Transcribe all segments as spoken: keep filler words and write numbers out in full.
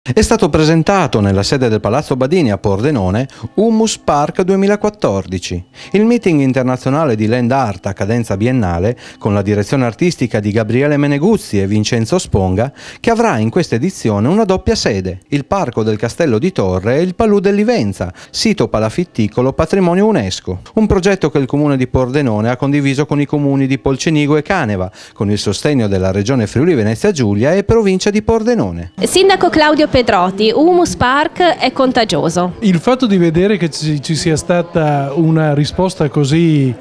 È stato presentato nella sede del Palazzo Badini a Pordenone Humus Park duemilaquattordici, il meeting internazionale di land art a cadenza biennale con la direzione artistica di Gabriele Meneguzzi e Vincenzo Sponga, che avrà in questa edizione una doppia sede, il Parco del Castello di Torre e il Palù dell'Ivenza, sito palafitticolo patrimonio UNESCO, un progetto che il Comune di Pordenone ha condiviso con i comuni di Polcenigo e Caneva, con il sostegno della Regione Friuli Venezia Giulia e Provincia di Pordenone. Sindaco Claudio Pedrotti, Humus Park è contagioso. Il fatto di vedere che ci, ci sia stata una risposta così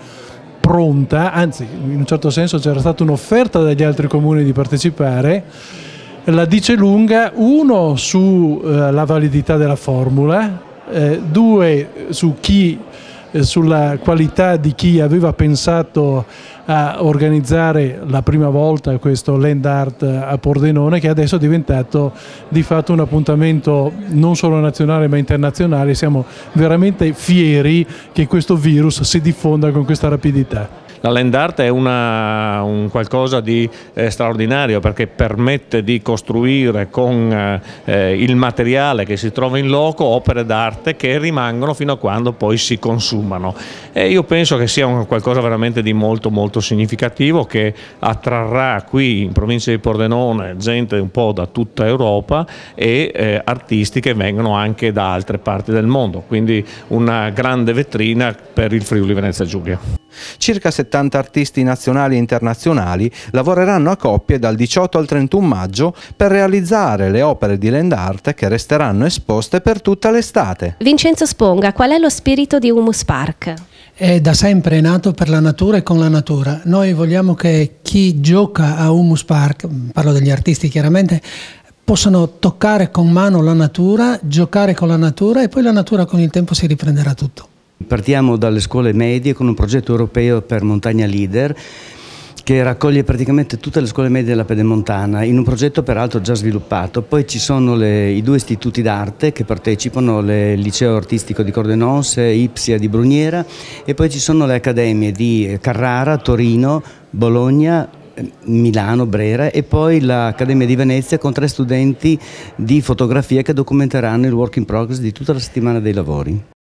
pronta, anzi in un certo senso c'era stata un'offerta dagli altri comuni di partecipare, la dice lunga, uno sulla eh, validità della formula, eh, due su chi, eh, sulla qualità di chi aveva pensato a organizzare la prima volta questo land art a Pordenone, che adesso è diventato di fatto un appuntamento non solo nazionale ma internazionale. Siamo veramente fieri che questo virus si diffonda con questa rapidità. La land art è una, un qualcosa di eh, straordinario, perché permette di costruire con eh, il materiale che si trova in loco opere d'arte che rimangono fino a quando poi si consumano. E io penso che sia un qualcosa veramente di molto molto significativo, che attrarrà qui in provincia di Pordenone gente un po' da tutta Europa e eh, artisti che vengono anche da altre parti del mondo, quindi una grande vetrina per il Friuli Venezia Giulia. Circa settanta artisti nazionali e internazionali lavoreranno a coppie dal diciotto al trentuno maggio per realizzare le opere di land art che resteranno esposte per tutta l'estate. Vincenzo Sponga, qual è lo spirito di Humus Park? È da sempre nato per la natura e con la natura. Noi vogliamo che chi gioca a Humus Park, parlo degli artisti chiaramente, possano toccare con mano la natura, giocare con la natura e poi la natura con il tempo si riprenderà tutto. Partiamo dalle scuole medie con un progetto europeo per Montagna Leader che raccoglie praticamente tutte le scuole medie della Pedemontana in un progetto peraltro già sviluppato. Poi ci sono le, i due istituti d'arte che partecipano, il Liceo Artistico di Cordenonse, Ipsia di Bruniera, e poi ci sono le accademie di Carrara, Torino, Bologna, Milano, Brera, e poi l'Accademia di Venezia con tre studenti di fotografia che documenteranno il work in progress di tutta la settimana dei lavori.